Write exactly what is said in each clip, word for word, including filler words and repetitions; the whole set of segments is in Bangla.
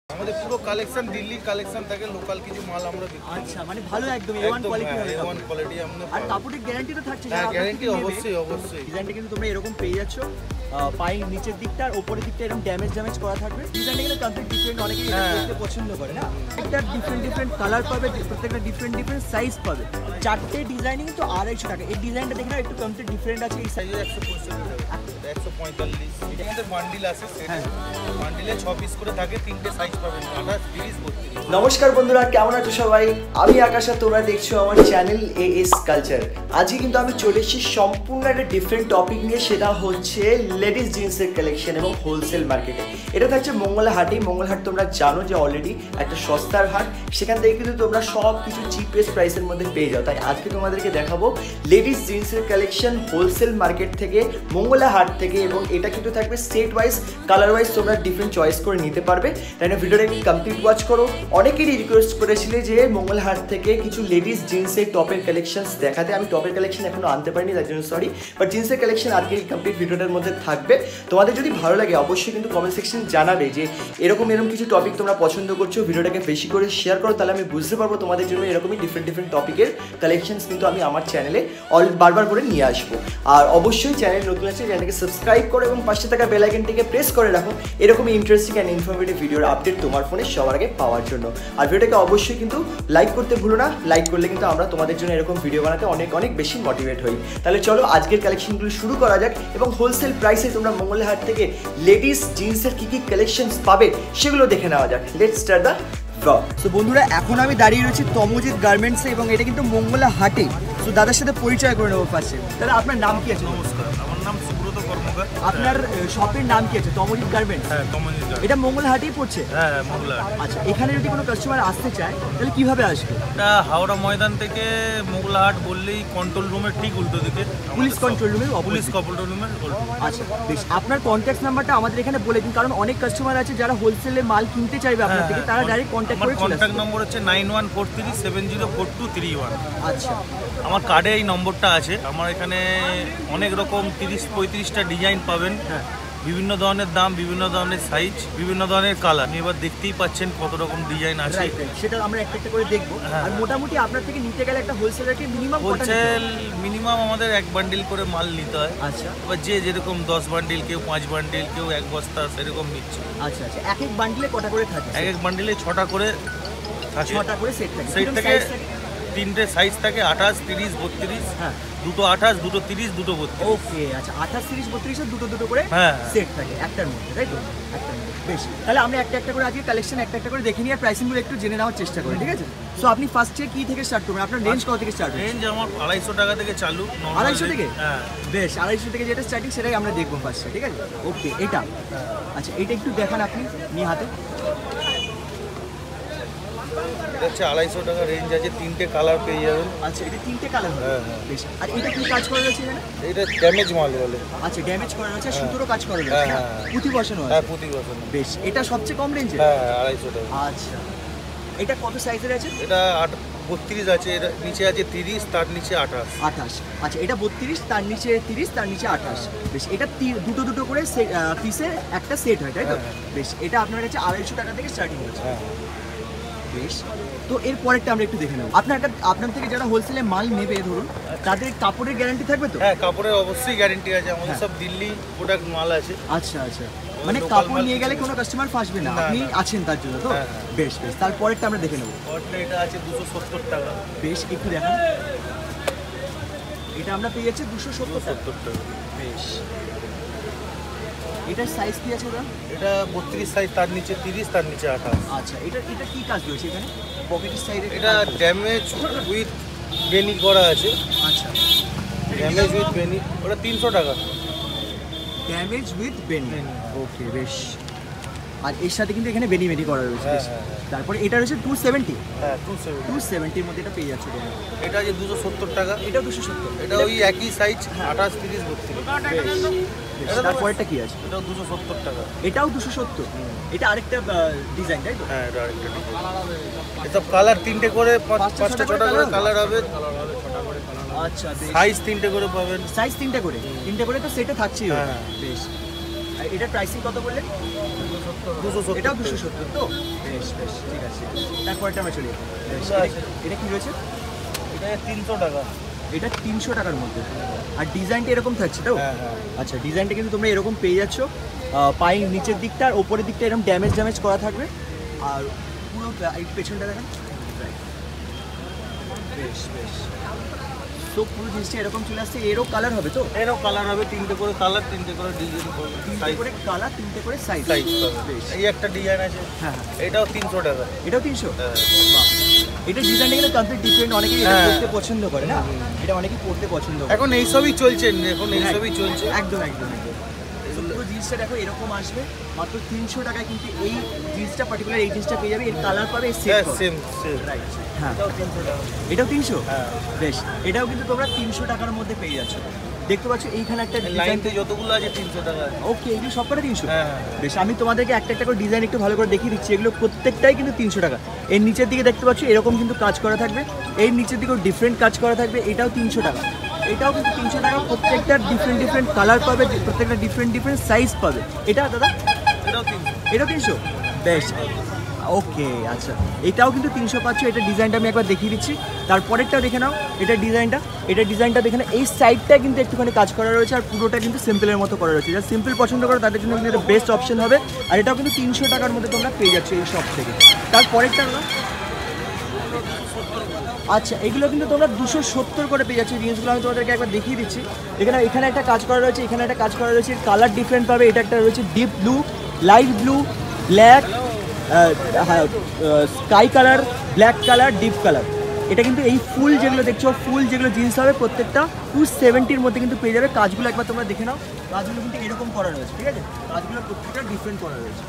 আমাদের পুরো কালেকশন দিল্লির কালেকশন থাকে, লোকাল কিছু মাল আমরা দিই। আচ্ছা, মানে ভালো একদম এ ওয়ান কোয়ালিটি হবে। এ ওয়ান কোয়ালিটি আমরা। আর কাপড়ের গ্যারান্টি তো থাকছে। হ্যাঁ, গ্যারান্টি অবশ্যই অবশ্যই। ডিজাইনটা কিন্তু তোমরা এরকম পেয়ে যাচ্ছ, পায়ের নিচের দিকটা আর উপরের দিকটা এরকম ড্যামেজ ড্যামেজ করা থাকবে। ডিজাইনটা কিন্তু কমপ্লিট ডিফারেন্ট, অনেকেই এটা দেখতে পছন্দ করে না। একটা ডিফারেন্ট ডিফারেন্ট কালার পাবে, প্রত্যেকটা ডিফারেন্ট ডিফারেন্ট সাইজ পাবে। চারটে ডিজাইনিং তো আড়াইশো টাকা। এই ডিজাইনটা দেখে না একটু কমপ্লিট ডিফারেন্ট আছে। এই সাইজে একশো পঁয়তাল্লিশ এটা আমাদের বান্ডিল আছে। হ্যাঁ, বান্ডিলে ছ পিস করে থাকে, তিনটে সাইজ পাবেন, আঠাশ, তিরিশ, বত্রিশ। নমস্কার বন্ধুরা, কেমন আছো সবাই? আমি আকাশ আর তোমরা দেখছো আমার চ্যানেল এ এস কালচার। আজকে কিন্তু আমি চলে এসেছি সম্পূর্ণ একটা ডিফারেন্ট টপিক নিয়ে, সেটা হচ্ছে লেডিস জিন্সের কালেকশন এবং হোলসেল মার্কেটে। এটা থাকছে মঙ্গলা হাটে। মঙ্গলা হাট তোমরা জানো যে অলরেডি একটা সস্তার হাট, সেখান থেকে কিন্তু তোমরা সব কিছু চিপেস্ট প্রাইসের মধ্যে পেয়ে যাও। তাই আজকে তোমাদেরকে দেখাবো লেডিস জিন্সের কালেকশন হোলসেল মার্কেট থেকে, মঙ্গলা হাট থেকে, এবং এটা কিন্তু থাকবে সেট ওয়াইজ, কালার ওয়াইজ তোমরা ডিফারেন্ট চয়েস করে নিতে পারবে। তাই না, ভিডিওটা কমপ্লিট ওয়াচ করো। অনেকেরই রিকোয়েস্ট করেছিলে যে মঙ্গলা হাট থেকে কিছু লেডিস জিন্সের টপের কালেকশনস দেখাতে। আমি টপের কালেকশন এখনো আনতে পারিনি, তার জন্য সরি, বাট জিন্সের কালেকশন আজকে কমপ্লিট ভিডিওটার মধ্যে থাকবে। তোমাদের যদি ভালো লাগে অবশ্যই কিন্তু কমেন্ট সেকশন জানাবে যে এরকম এরকম কিছু টপিক তোমরা পছন্দ করছো। ভিডিওটাকে বেশি করে শেয়ার করো, তাহলে আমি বুঝতে পারবো তোমাদের জন্য এরকমই ডিফারেন্ট ডিফারেন্ট টপিকের কালেকশনস কিন্তু আমি আমার চ্যানেলে অল বারবার করে নিয়ে আসবো। আর অবশ্যই চ্যানেল নতুন আছে, চ্যানেলকে সাবস্ক্রাইব করো এবং পাশে থাকা বেল আইকনটিকে প্রেস করে রাখো এরকমই ইন্টারেস্টিং অ্যান্ড ইনফরমেটিভ ভিডিওর আপডেট তোমার ফোনে সবার আগে পাওয়ার জন্য। আর ভিডিওটাকে অবশ্যই কিন্তু লাইক করতে ভুলো না। লাইক করলে কিন্তু আমরা তোমাদের জন্য এরকম ভিডিও বানাতে অনেক অনেক বেশি মোটিভেট হই। তাহলে চলো আজকের কালেকশনগুলো শুরু করা যাক এবং হোলসেল প্রাইসে তোমরা মঙ্গলা হাট থেকে লেডিস জিন্সের কী কী কালেকশনস পাবে সেগুলো দেখে নেওয়া যাক। Let's start the blog. So বন্ধুরা, এখন আমি দাঁড়িয়ে রয়েছি তমোজিৎ গার্মেন্টসে এবং এটা কিন্তু মঙ্গলা হাটে। তো দাদার সাথে পরিচয় করে নেবো ফার্স্টে। দাদা, আপনার নাম কি আছে? নমস্কার, আমার নাম সুব্রত কর্মকার। আপনার শপের নাম কি আছে? তমোজিৎ গার্মেন্টস। হ্যাঁ, তমোজিৎ গার্মেন্টস। এটা মঙ্গলা হাটেই পড়ছে? হ্যাঁ, মঙ্গলা হাট। আচ্ছা, এখানে যদি কোনো কাস্টমার আসতে চায় তাহলে কিভাবে আসবে? এটা হাওড়া ময়দান থেকে মঙ্গলা হাট বললেই কন্ট্রোল রুমের ঠিক উল্টো দিকে, পুলিশ কন্ট্রোল রুমের পুলিশ কন্ট্রোল রুমের উল্টো। আচ্ছা বেশ, আপনার কন্ট্যাক্ট নাম্বারটা আমাদের এখানে বলে দিন, কারণ অনেক কাস্টমার আছে যারা হোলসেলে মাল কিনতে চাইবে আপনার থেকে, তারা ডাইরেক্ট কন্ট্যাক্ট করে চলে আসবে। আমার কন্ট্যাক্ট নম্বর হচ্ছে nine one four three seven zero four two three one. আচ্ছা, আমার কার্ডে এই নম্বরটা আছে। আমার এখানে অনেক রকম তিরিশ পঁয়ত্রিশটা ডিজাইন পাবেন, হ্যাঁ, বিভিন্ন ধরনের দাম, বিভিন্ন ধরনের সাইজ, বিভিন্ন ধরনের কালার। আপনি এবার দেখতেই পাচ্ছেন কত রকম ডিজাইন আছে। সেটা আমরা একটা একটা করে দেখবো। আর মোটামুটি আপনার থেকে নিতে গেলে একটা হোলসেলারকে মিনিমাম হোলসেল মিনিমাম আমাদের এক বান্ডিল করে মাল নিতে হয়। আচ্ছা, এবার যে যেরকম দশ বান্ডিল, কেউ পাঁচ বান্ডিল, কেউ এক বস্তা, সেরকম নিচ্ছে। আচ্ছা আচ্ছা, এক এক বান্ডিলে কটা করে থাকে? এক এক বান্ডিলে ছটা করে থাকে। ছটা করে সেট থাকে। সেট থেকে তিনটে সাইজ থাকে, আঠাশ, তিরিশ, বত্রিশ। হ্যাঁ, দুটো আঠাশ, দুটো তিরিশ, দুটো বত্রিশ। ওকে। আচ্ছা, আঠাশ, তিরিশ, বত্রিশ দুটো দুটো করে হ্যাঁ সেট থাকে একটার মধ্যে, তাই তো? একটার মধ্যে। বেশ, তাহলে আমরা একটা একটা করে আজকে কালেকশন একটা একটা করে দেখে নিয়ে আর প্রাইসিংগুলো একটু জেনে নেওয়ার চেষ্টা করি, ঠিক আছে? সো আপনি ফার্স্টে কি থেকে স্টার্ট করবেন? আপনার রেঞ্জ কত থেকে স্টার্ট? রেঞ্জ আমার আড়াইশো টাকা থেকে চালু। আড়াইশো থেকে? হ্যাঁ, বেশ, আড়াইশো থেকে যেটা স্টার্টিং সেটাই আমরা দেখবো ফার্স্টে, ঠিক আছে? ওকে, এটা আচ্ছা, এটা একটু দেখান আপনি নিয়ে হাতে। এটা হচ্ছে আড়াইশো টাকা রেঞ্জ আছে, তিনটে কালার পেয়ে যাবেন। আচ্ছা, এটা তিনটে কালার হবে। হ্যাঁ হ্যাঁ। বেশ, আর এটা কি কাজ করা রয়েছে এখানে? এটা ড্যামেজ মাল বলে। আচ্ছা, ড্যামেজ করা রয়েছে, সুতোরও কাজ করা রয়েছে, হ্যাঁ, হ্যাঁ। পুঁতি বসানো আছে। হ্যাঁ, প্রতি বছর। বেশ, এটা সবচেয়ে কম রেঞ্জে? হ্যাঁ, আড়াইশো টাকা। আচ্ছা, এটা কত সাইজের আছে? এটা আট বত্রিশ আছে, এটা নিচে আছে তিরিশ, তার নিচে আঠাশ। আঠাশ। আচ্ছা, এটা বত্রিশ, তার নিচে তিরিশ, তার নিচে আঠাশ। বেশ, এটা দুটো দুটো করে পিসের একটা সেট হয়, তাই তো? বেশ, এটা আপনার কাছে আড়াইশো টাকা থেকে স্টার্টিং হচ্ছে। হ্যাঁ, বেশ, তো এর পরেরটা আমরা একটু দেখে নেব। আপনার আপনার থেকে যারা হোলসেলে মাল নেবে ধরুন, তাদের কাপড়ের গ্যারান্টি থাকবে তো? হ্যাঁ, কাপড়ের অবশ্যই গ্যারেন্টি আছে। আমাদের সব দিল্লি প্রোডাক্ট মাল আছে। আচ্ছা আচ্ছা, মানে কাপড় নিয়ে গেলে কোনো কাস্টমার ফাঁসবে না, আপনি আছেন তার জন্য তো? বেশ বেশ, তারপরেরটা আমরা দেখে নেব। এটা আছে দুশো সত্তর টাকা। বেশ, একটু দেখান। এটা আমরা পেয়ে যাচ্ছি দুশো সত্তর সত্তর টাকা। বেশ, এটার সাইজ কি আছে ওটা? এটা বত্রিশ সাইজ, তার নিচে তিরিশ, তার নিচে আঠাশ। আচ্ছা, এটা এটা কি কাজ রয়েছে এখানে? পকেটের সাইডে এটা ড্যামেজ উইথ বেনি করা আছে। আচ্ছা, ড্যামেজ উইথ বেনি, ওটা তিনশো টাকা। Damage with beanie, okay. বেশ, আর এর সাথে কিন্তু এখানে বেনি বেনি করা রয়েছে। হ্যাঁ, হ্যাঁ, হ্যাঁ। তারপরে এটা রয়েছে টু সেভেন্টি। হ্যাঁ, টু সেভেন্টি। টু সেভেন্টির মধ্যে এটা পেয়ে যাচ্ছে তোমরা। এটা আছে দুশো সত্তর টাকা। এটাও দুশো সত্তর। এটা ওই একই সাইজ, আঠাশ, তিরিশ, বত্রিশ। তারপরেরটা কি আছে? এটাও দুশো সত্তর টাকা। এটাও দুশো সত্তর। এটা আরেকটা ডিজাইন, তাই তো? হ্যাঁ, এটা আরেকটা ডিজাইন। এসব কালার তিনটে করে, পাঁচটা ছটা করে কালার হবে। আচ্ছা, সাইজ তিনটে করে পাবেন। সাইজ তিনটে করে? তিনটে করে তো সেটে থাকছেই। হ্যাঁ, বেশ, এটা প্রাইসিং কত বললেন? দুশো সত্তর এটাও দুশো সত্তর তো বেশ বেশ ঠিক আছে। তারপরটা আমরা চলি। বেশ, এটা আছে। এটা- এটা কি রয়েছে? এটা তিনশো টাকা। এটা তিনশো টাকার মধ্যে। আর ডিজাইনটা এরকম থাকছে তো? হ্যাঁ হ্যাঁ আচ্ছা, ডিজাইনটা কিন্তু তোমরা এরকম পেয়ে যাচ্ছ। আহ, পায়ের নিচের দিকটা আর ওপরের দিকটা এরকম ড্যামেজ ড্যামেজ করা থাকবে। আর পুরো এই পেছনটা দেখেন। বেশ বেশ। তো পুরো জিনিসটা এরকম চলে আসছে। এরও কালার হবে তো? এরও কালার হবে, তিনটে করে কালার, তিনটে করে ডিজাইন তিনটে করে কালার, তিনটে করে সাইজ। সাইজ বেশ। এই একটা ডিজাইন আছে, হ্যাঁ হ্যাঁ। এটাও তিনশো টাকা। এটাও তিনশো? হ্যাঁ। বাহ। এটা ডিজাইনটা কিন্তু কমপ্লিট ডিফারেন্ট। অনেকেই এটা হ্যাঁ। পড়তে পছন্দ করে না? এটা অনেকেই পড়তে পছন্দ করে। এখন এইসবই চলছে, এখন এইসবই চলছে। একদম একদম একদম। তো পুরো জিনিসটা দেখো এরকম আসবে মাত্র তিনশো টাকায়, কিন্তু এই জিনিসটা পার্টিকুলার এই জিনিসটা পেয়ে যাবে। এর কালার পাবে, সেট হ্যাঁ পাবে। Same same. রাইট। হ্যাঁ, এটাও তিনশো টাকা। এটাও তিনশো? হ্যাঁ। বেশ, এটাও কিন্তু তোমরা তিনশো টাকার মধ্যে পেয়ে যাচ্ছ। দেখতে পাচ্ছ এইখানে একটা ডিজাইন। লাইনতে যতগুলো আছে তিনশো টাকা। ওকে, এগুলো সব কটা তিনশো? হ্যাঁ, হ্যাঁ। বেশ, আমি তোমাদেরকে একটা একটা করে ডিজাইন একটু ভালো করে দেখিয়ে দিচ্ছি। এগুলো প্রত্যেকটাই কিন্তু তিনশো টাকা। এর নিচের দিকে দেখতে পাচ্ছ এরকম কিন্তু কাজ করা থাকবে। এর নিচের দিকেও ডিফারেন্ট কাজ করা থাকবে। এটাও তিনশো টাকা। এটাও কিন্তু তিনশো টাকা। প্রত্যেকটা ডিফারেন্ট ডিফারেন্ট কালার পাবে, প্রত্যেকটা ডিফারেন্ট ডিফারেন্ট সাইজ পাবে। এটা দাদা? এটাও তিনশো। এটাও তিনশো? বেশ, ওকে আচ্ছা, এটাও কিন্তু তিনশো পাচ্ছ। এটা ডিজাইনটা আমি একবার দেখিয়ে দিচ্ছি। তারপরেরটাও দেখে নাও। এটা ডিজাইনটা এটা ডিজাইনটা দেখে নাও। এই সাইডটা কিন্তু একটুখানি কাজ করা রয়েছে, আর পুরোটা কিন্তু সিম্পলের মতো করা রয়েছে। যারা সিম্পল পছন্দ করো তাদের জন্য কিন্তু এটা বেস্ট অপশন হবে। আর এটাও কিন্তু তিনশো টাকার মধ্যে তোমরা পেয়ে যাচ্ছ এই শপ থেকে। তারপরেরটা না, আচ্ছা, এগুলো কিন্তু তোমরা দুশো সত্তর করে পেয়ে যাচ্ছ। জিনিসগুলো আমি তোমাদেরকে একবার দেখিয়ে দিচ্ছি। এখানে এখানে একটা কাজ করা রয়েছে, এখানে একটা কাজ করা রয়েছে। কালার ডিফারেন্ট পাবে। এটা একটা রয়েছে deep blue, light blue, black, sky colour, black colour, deep colour. এটা কিন্তু এই ফুল যেগুলো দেখছো, ফুল যেগুলো জিন্স হবে প্রত্যেকটা টু সেভেন্টির মধ্যে কিন্তু পেয়ে যাবে। কাজগুলো একবার তোমরা দেখে নাও। কাজগুলো কিন্তু এরকম করা রয়েছে, ঠিক আছে? কাজগুলো প্রত্যেকটা ডিফারেন্ট করা রয়েছে।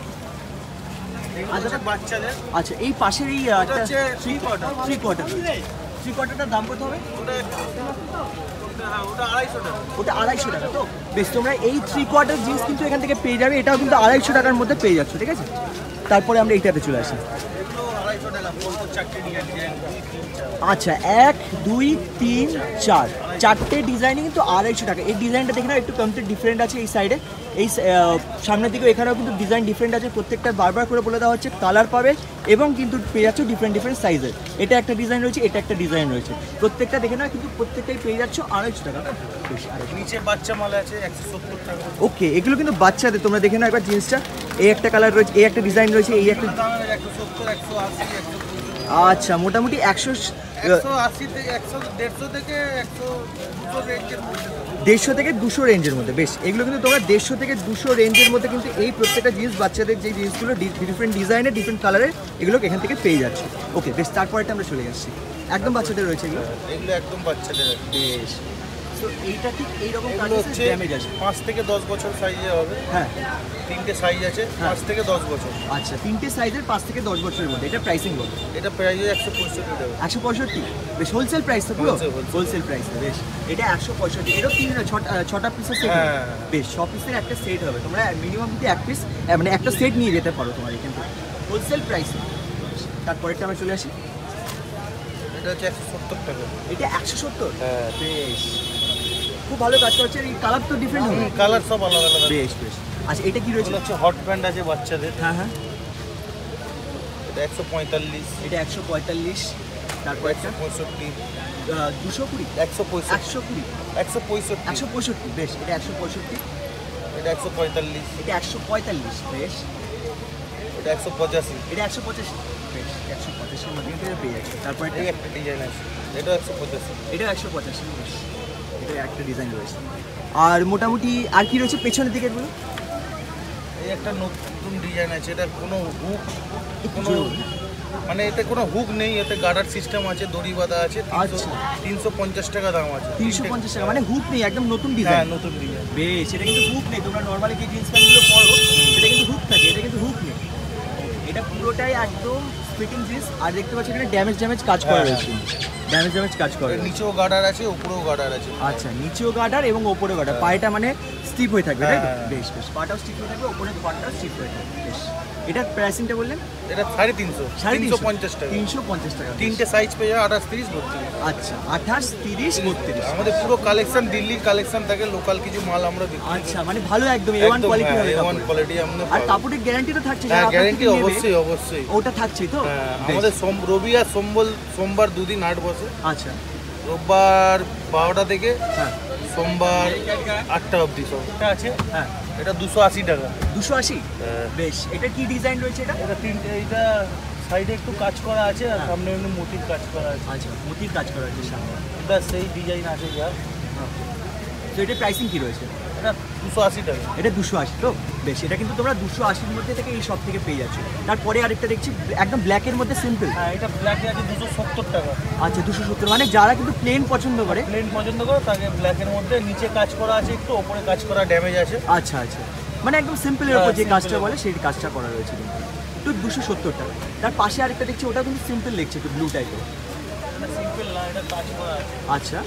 আচ্ছা বাচ্চাদের আচ্ছা, এই পাশের এই এটা হচ্ছে three quarter. Three quarter three কোয়ার্টারটার দাম কত হবে? ওটা ওটা হ্যাঁ ওটা আড়াইশো টাকা। ওটা আড়াইশো টাকা তো? বেশ, তোমরা এই থ্রি কোয়ার্টার জিন্স কিন্তু এখান থেকে পেয়ে যাবে। এটাও কিন্তু আড়াইশো টাকার মধ্যে পেয়ে যাচ্ছ, ঠিক আছে? তারপরে আমরা এইটাতে চলে আসি। এগুলো আড়াইশো টাকা, বলতো চারটে ডিজাইন ডিজাইন দুই তিন চার। আচ্ছা, এক দুই তিন চার, চারটে ডিজাইনই কিন্তু আড়াইশো টাকা। এই ডিজাইনটা দেখে নাও, একটু কমপ্লিট ডিফারেন্ট আছে এই সাইডে। এই আহ, সামনের দিকে এখানেও কিন্তু ডিজাইন ডিফারেন্ট আছে। প্রত্যেকটা বারবার করে বলে দেওয়া হচ্ছে কালার পাবে, এবং কিন্তু পেয়ে যাচ্ছ ডিফারেন্ট ডিফারেন্ট সাইজের। এটা একটা ডিজাইন রয়েছে, এটা একটা ডিজাইন রয়েছে। প্রত্যেকটা দেখে নাও, কিন্তু প্রত্যেকটাই পেয়ে যাচ্ছ আড়াইশো টাকা। বেশ, আড়াইশো। নিচে বাচ্চা মাল আছে একশো সত্তর টাকা। ওকে, এগুলো কিন্তু বাচ্চাদের। তোমরা দেখে নাও একবার জিন্সটা। এই একটা কালার রয়েছে, এই একটা ডিজাইন রয়েছে, এই একটা। দামের একশো সত্তর, একশো আশি, একশো আচ্ছা, মোটামুটি একশো একশো আশি থেকে একশো দেড়শো থেকে একশো দুশো রেঞ্জের মধ্যে। দেড়শো থেকে দুশো রেঞ্জের মধ্যে। বেশ, এগুলো কিন্তু তোমরা দেড়শো থেকে দুশো রেঞ্জের মধ্যে কিন্তু এই প্রত্যেকটা জিনিস, বাচ্চাদের যে জিনিসগুলো ডিফারেন্ট ডিজাইনের, ডিফারেন্ট কালারের, এগুলো এখান থেকে পেয়ে যাচ্ছে। ওকে, বেশ, তারপরেটা আমরা চলে যাচ্ছি। একদম বাচ্চাদের রয়েছে এগুলো। এগুলো একদম বাচ্চাদের আছে। বেশ, তো এইটা ঠিক এইরকম কাজ এগুলো আছে, হচ্ছে ড্যামেজ আছে। পাঁচ থেকে দশ বছর সাইজে হবে। হ্যাঁ, তিনটে সাইজ আছে, পাঁচ থেকে দশ বছর। আচ্ছা, তিনটে সাইজের পাঁচ থেকে দশ বছরের মধ্যে। এটা প্রাইসিং বলো। এটা প্রাইস একশো পঁয়ষট্টি টাকা। একশো পঁয়ষট্টি? বেশ, হোলসেল প্রাইস তো পুরো? Wholesale, wholesale। Wholesale price. বেশ, এটা একশো পঁয়ষট্টি। এটাও তিন ছটা ছটা পিসের সেট। হ্যাঁ। বেশ, ছ পিসের একটা সেট হবে। তোমরা মিনিমাম কিন্তু এক পিস, মানে একটা সেট নিয়ে যেতে পারো তোমার এখান থেকে, হোলসেল প্রাইস। তারপরেরটা আমরা চলে আসি। এটা হচ্ছে একশো সত্তর টাকা। এটা একশো সত্তর? হ্যাঁ। বেশ, খুব ভালো কাজ করছে। এই কালার তো ডিফারেন্ট হবে। কালার সব আলাদা আলাদা। বেশ বেশ। আচ্ছা, এটা কি রয়েছে? এগুলো হচ্ছে হট প্যান্ট আছে বাচ্চাদের। হ্যাঁ হ্যাঁ, এটা একশো পঁয়তাল্লিশ, এটা একশো পঁয়তাল্লিশ। তারপর একটা একশো পঁয়ষট্টি, দুশো কুড়ি, একশো পঁয়ষট্টি, একশো কুড়ি, একশো পঁয়ষট্টি, একশো পঁয়ষট্টি। বেশ, এটা একশো পঁয়ষট্টি। এটা একশো পঁয়তাল্লিশ, এটা একশো পঁয়তাল্লিশ। বেশ, এটা একশো পঁচাশি। এটা একশো পঁচাশি। বেশ, একশো পঁচাশির মধ্যে কিন্তু এটা পেয়ে যাচ্ছে। তারপর এটা এই একটা ডিজাইন আছে, এটা একশো পঁচাশি। এটা একশো পঁচাশি। বেশ, এটা একটা ডিজাইন রয়েছে। আর মোটামুটি আর কি রয়েছে পেছনের দিকে এগুলো? এই একটা নতুন ডিজাইন আছে, এটা কোনো হুক, কোনো জোর। মানে এতে কোনো হুক নেই, এতে গার্ডার সিস্টেম আছে, দড়ি বাঁধা আছে। আচ্ছা। তিনশো পঞ্চাশ টাকা দাম আছে। তিনশো পঞ্চাশ টাকা, মানে হুক নেই, একদম নতুন হ্যাঁ, ডিজাইন। নতুন ডিজাইন। বেশ, এটা কিন্তু হুক নেই। তোমরা নর্মালি যে জিন্স প্যান্টগুলো পরো এটা কিন্তু হুক থাকে, এটা কিন্তু হুক নেই। এটা পুরোটাই একদম ফিটিং জিন্স। আর দেখতে পাচ্ছি এখানে ড্যামেজ ড্যামেজ কাজ করা হ্যাঁ, রয়েছে, ড্যামেজ ড্যামেজ কাজ করা এর রয়েছে। নিচেও গার্ডার আছে, উপরেও গার্ডার আছে। আচ্ছা, নিচেও গার্ডার এবং ওপরেও গার্ডার। পায়েটা মানে স্টিপ হয়ে থাকবে, তাই তো? হ্যাঁ। বেশ বেশ, পাটাও স্টিপ হয়ে থাকবে, ওপরে পাটাও স্টিপ হয়ে থাকবে। বেশ, এটার প্রাইসিংটা বললেন? এটা সাড়ে তিনশো সাড়ে তিনশো পঞ্চাশ টাকা। তিনশো পঞ্চাশ টাকা। তিনটে সাইজ পেয়ে যাবে, আঠাশ তিরিশ বত্রিশ। আচ্ছা, আঠাশ তিরিশ বত্রিশ। আমাদের পুরো কালেকশন দিল্লির কালেকশন থাকে, লোকাল কিছু মাল আমরা বিক্রি করি। আচ্ছা, মানে ভালো একদম এ ওয়ান কোয়ালিটি হবে। এ ওয়ান কোয়ালিটি আমরা আর কাপড়ের গ্যারান্টি তো থাকছে? হ্যাঁ, গ্যারান্টি অবশ্যই অবশ্যই। ওটা থাকছেই তো? হ্যাঁ, আমাদের সোম রবি আর সোমবার সোমবার দুদিন হাট বসে। আচ্ছা, রোববার বারোটা থেকে হ্যাঁ, সোমবার আটটা অবধি সব এটা আছে। হ্যাঁ, এটা দুশো আশি টাকা। দুশো আশি? বেশ। এটা কি ডিজাইন রয়েছে? এটা এটা তিনটে, এটা সাইডে একটু কাজ করা আছে আর সামনে এমনি মোটির কাজ করা আছে। আচ্ছা, মোতির কাজ করা আছে সামনে। এটা সেই ডিজাইন আছে যা। তো এটার প্রাইসিং কি রয়েছে? এটা দুশো আশি টাকা। এটা দুশো আশি তো? বেশ। এটা কিন্তু তোমরা দুশো আশির মধ্যে থেকে এই সব থেকে পেয়ে যাচ্ছ। তারপরে আরেকটা দেখছি একদম ব্ল্যাকের মধ্যে সিম্পল। হ্যাঁ, এটা ব্ল্যাকে আছে দুশো সত্তর টাকা। আচ্ছা, দুশো সত্তর। মানে যারা কিন্তু প্লেন পছন্দ করে, প্লেন পছন্দ করে তাকে ব্ল্যাকের মধ্যে নিচে কাজ করা আছে, একটু ওপরে কাজ করা ড্যামেজ আছে। আচ্ছা আচ্ছা, মানে একদম সিম্পলের উপর যে কাজটা বলে সেই কাজটা করা রয়েছে কিন্তু। তো দুশো সত্তর টাকা। তার পাশে আরেকটা দেখছি, ওটা কিন্তু সিম্পল দেখছে, একটু ব্লু টাইপের। এটা সিম্পল না, এটা কাজ করা আছে। আচ্ছা,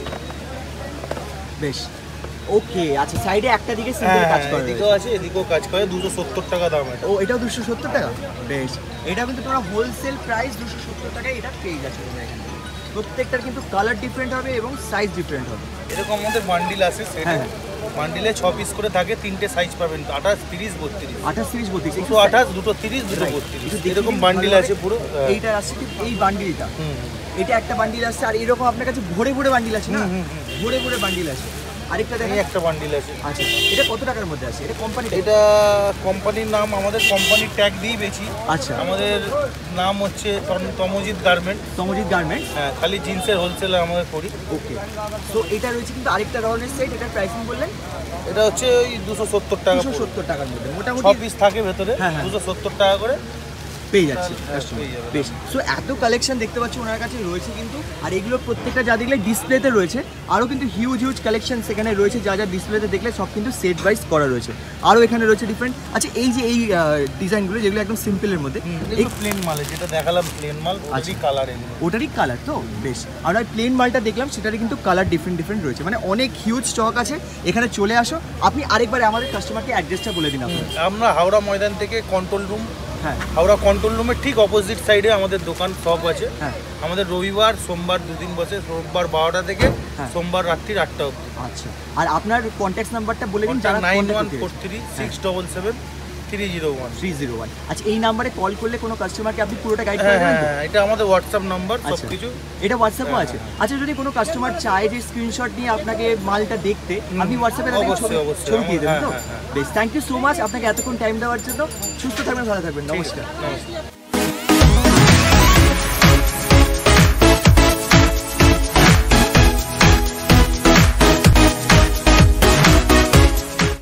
বেশ। ওকে, আচ্ছা, সাইডে একটা দিকে সিম্পল কাজ করা এদিকেও আছে, এদিকেও কাজ করে। দুশো সত্তর টাকা দাম এটা। ও, এটাও দুশো সত্তর টাকা? বেশ। এটা কিন্তু তোমরা হোলসেল প্রাইস দুশো সত্তর টাকায় এটা পেয়ে যাচ্ছ তোমরা এখানে। প্রত্যেকটার কিন্তু কালার ডিফারেন্ট হবে এবং সাইজ ডিফারেন্ট হবে। এরকম আমাদের বান্ডিল আছে সেটা। হ্যাঁ, বান্ডিলে ছ পিস করে থাকে, তিনটে সাইজ পাবেন, আঠাশ তিরিশ বত্রিশ। আঠাশ তিরিশ বত্রিশ, দুটো আঠাশ, দুটো তিরিশ, দুটো বত্রিশ, এরকম বান্ডিল আছে পুরো। এইটা আসছে কি এই বান্ডিলটা, হুম, এটা একটা বান্ডিল আসছে। আর এরকম আপনার কাছে ভরে ভরে বান্ডিল আছে না? হুম, হুম। ভরে ভরে বান্ডিল আছে। আরেকটা এই দেখেন, একটা বান্ডিল আছে। আচ্ছা, এটা কত টাকার মধ্যে আছে? এটা কোম্পানি? এটা কোম্পানির নাম, আমাদের কোম্পানির ট্যাগ দিয়েই বেশি। আচ্ছা, আমাদের নাম হচ্ছে তম- তমজিৎ গার্মেন্ট। তমজিৎ গার্মেন্টস। হ্যাঁ, খালি জিন্সের হোলসেলার আমাদের করি। ওকে, তো এটা রয়েছে কিন্তু আরেকটা ধরনের সেট। এটার প্রাইসিং বললেন? এটা হচ্ছে ওই দুশো সত্তর টাকা। দুশো সত্তর টাকার মধ্যে ছ মোটামুটি পিস থাকে ভেতরে, হ্যাঁ, হ্যাঁ। দুশো সত্তর টাকা করে পেয়ে যাচ্ছে। হ্যাঁ, পেয়ে যাবে। বেশ। সো এত কালেকশন দেখতে পাচ্ছি ওনার কাছে রয়েছে কিন্তু। আর এগুলো প্রত্যেকটা যা দেখলে ডিসপ্লেতে রয়েছে, আরও কিন্তু হিউজ হিউজ কালেকশন সেখানে রয়েছে। যা যা ডিসপ্লেতে দেখলে সব কিন্তু সেট ওয়াইজ করা রয়েছে। আরও এখানে রয়েছে ডিফারেন্ট। আচ্ছা, এই যে এই ডিজাইনগুলো যেগুলো একদম সিম্পলের মধ্যে, এই প্লেন মাল, যেটা দেখালাম প্লেন মাল, ওটারই কালার এগুলো। ওটারই কালার তো? বেশ। আর ওই প্লেন মালটা দেখলাম, সেটারই কিন্তু কালার ডিফারেন্ট ডিফারেন্ট রয়েছে। মানে অনেক হিউজ স্টক আছে এখানে। চলে আসো। আপনি আরেকবার আমাদের কাস্টমারকে অ্যাড্রেসটা বলে দিন আপনার। আমরা হাওড়া ময়দান থেকে কন্ট্রোল রুম, হ্যাঁ, হাওড়া কন্ট্রোল রুমের ঠিক অপোজিট সাইডে আমাদের দোকান সব আছে। হ্যাঁ, আমাদের রবিবার সোমবার দুদিন বসে, রোববার বারোটা থেকে হ্যাঁ, সোমবার রাত্রির আটটা অবধি। আচ্ছা। আর আপনার কন্ট্যাক্ট নাম্বারটা বলে দিন। Nine one four three six double seven three zero one three zero one. আচ্ছা, এই নাম্বারে কল করলে কোনো কাস্টমারকে আপনি পুরোটা গাইড হ্যাঁ করে দেবেন তো? হ্যাঁ, এটা আমাদের হোয়াটসঅ্যাপ নাম্বার, সব আচ্ছা, কিছু। এটা হোয়াটসঅ্যাপও আছে? আচ্ছা, যদি কোনো কাস্টমার চায় যে স্ক্রিনশট নিয়ে আপনাকে মালটা দেখতে, আপনি হোয়াটসঅ্যাপে তাদের অবশ্যই, ছবি অবশ্যই। ছবি দিয়ে দেবেন তো? হ্যাঁ, হ্যাঁ, হ্যাঁ। বেশ, থ্যাংক ইউ সো মাচ আপনাকে এতক্ষণ টাইম দেওয়ার জন্য। সুস্থ থাকবেন, ভালো থাকবেন। নমস্কার। নমস্কার।